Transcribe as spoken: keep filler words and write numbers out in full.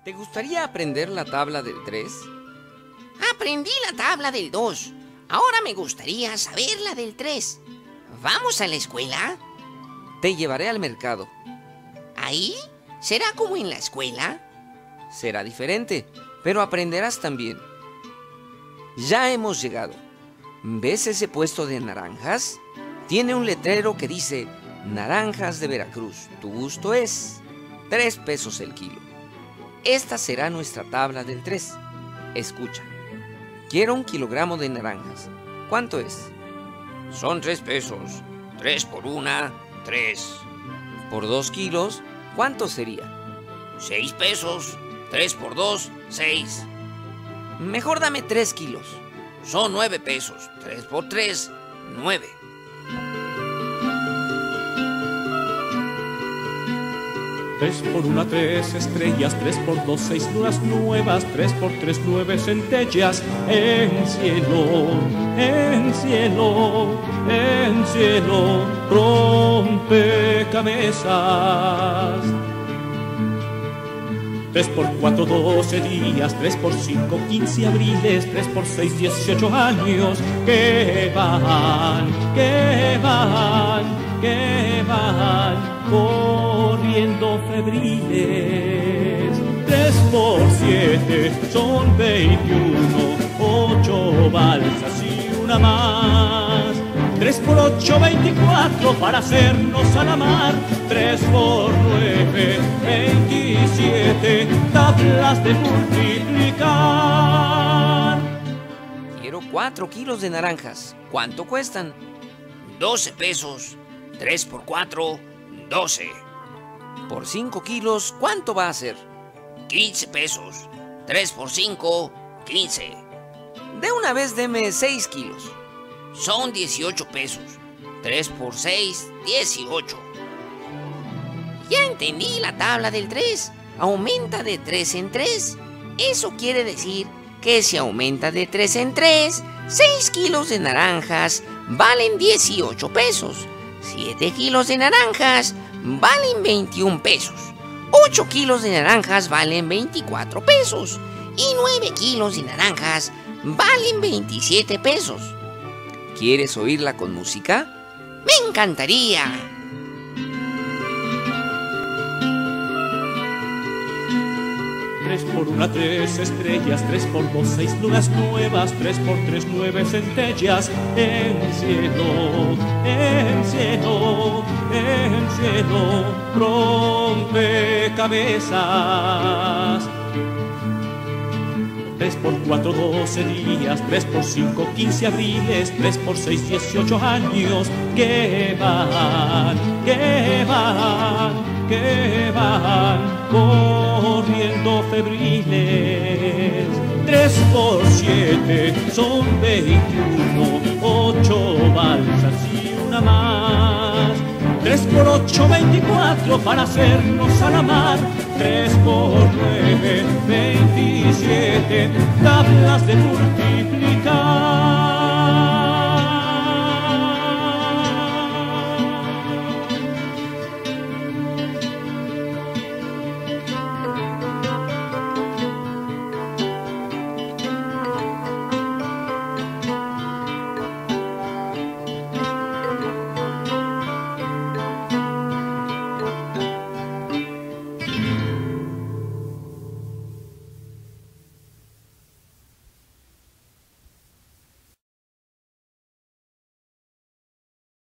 ¿Te gustaría aprender la tabla del tres? Aprendí la tabla del dos. Ahora me gustaría saber la del tres. ¿Vamos a la escuela? Te llevaré al mercado. ¿Ahí? ¿Será como en la escuela? Será diferente, pero aprenderás también. Ya hemos llegado. ¿Ves ese puesto de naranjas? Tiene un letrero que dice: Naranjas de Veracruz, tu gusto es tres pesos el kilo. Esta será nuestra tabla del tres. Escucha. Quiero un kilogramo de naranjas. ¿Cuánto es? Son tres pesos. Tres por una, tres. Por dos kilos, ¿cuánto sería? Seis pesos. Tres por dos, seis. Mejor dame tres kilos. Son nueve pesos. Tres por tres, nueve. Tres por una, tres estrellas, tres por dos, seis lunas nuevas, tres por tres, nueve centellas, en cielo, en cielo, en cielo, rompecabezas. Tres por cuatro, doce días, tres por cinco, quince abriles, tres por seis, dieciocho años, que van, que van, que van corriendo febriles. Tres por siete son veintiuno, ocho balsas y una más. Tres por ocho, veinticuatro para hacernos a la mar. Tres por nueve, veintisiete tablas de multiplicar. Quiero cuatro kilos de naranjas. ¿Cuánto cuestan? Doce pesos. Tres por cuatro, doce. Por cinco kilos, ¿cuánto va a ser? Quince pesos. Tres por cinco, quince. De una vez deme seis kilos. Son dieciocho pesos. Tres por seis, dieciocho. Ya entendí la tabla del tres. Aumenta de tres en tres. Eso quiere decir que si aumenta de tres en tres, seis kilos de naranjas valen dieciocho pesos. siete kilos de naranjas valen veintiún pesos. ocho kilos de naranjas valen veinticuatro pesos. Y nueve kilos de naranjas valen veintisiete pesos. ¿Quieres oírla con música? ¡Me encantaría! Tres por una, tres estrellas, tres por dos, seis lunas nuevas, tres por tres, nueve centellas, en cielo, en cielo, en cielo, rompecabezas. Tres por cuatro, doce días, tres por cinco, quince abriles, tres por seis, dieciocho años, que van, que van, que van corriendo febriles. Tres por siete son veintiuno, ocho balsas y una más. Tres por ocho, veinticuatro para hacernos a la mar. Tres por nueve, veintisiete tablas de multiplicar.